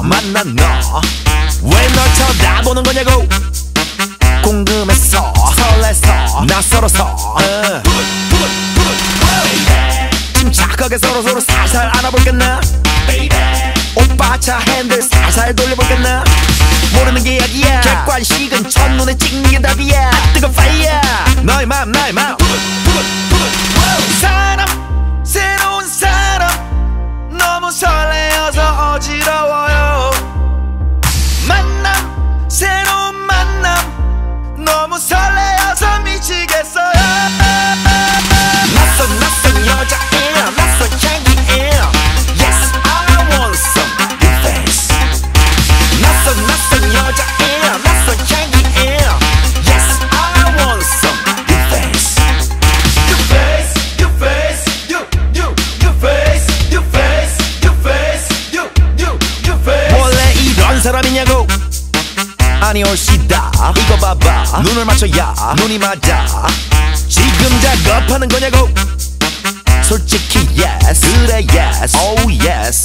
만난 너 왜 널 쳐다보는 거냐고 궁금했어 설레서 낯설어서 침착하게 서로 살살 알아볼겠나 오빠 차 핸들 살살 돌려볼겠나 모르는 게 약이야 객관식은 첫눈에 찍는 게 답이야 뜨거운 파이어 너의 맘 나의 맘 사람 새로운 사람 너무 설레어서 어지러워요 만남 새로운 만남 너무 설레어서 미치겠어요 낯선 여자애 낯선 향기애 Yes I want some new face 낯선 여자애 낯선 향기애 Yes I want some new face New face new face new face new face new face new face 원래 이런 사람이냐고 아니 올시다 이거 봐봐 눈을 맞춰야 눈이 맞아 지금 작업하는 거냐고 솔직히 yes 그래 yes oh yes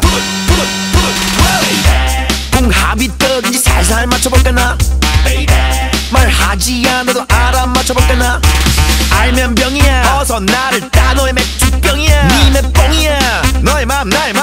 궁합이 뜨든지 살살 맞춰볼까나 말하지 않아도 알아맞혀볼까나 알면 병이야 어서 나를 따 너의 맥주병이야 니 내 뽕이야 너의 맘 나의 맘